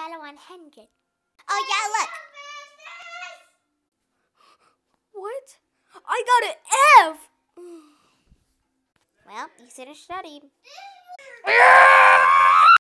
out of 100. Oh, yeah, look. What? I got an F! Well, you should have studied.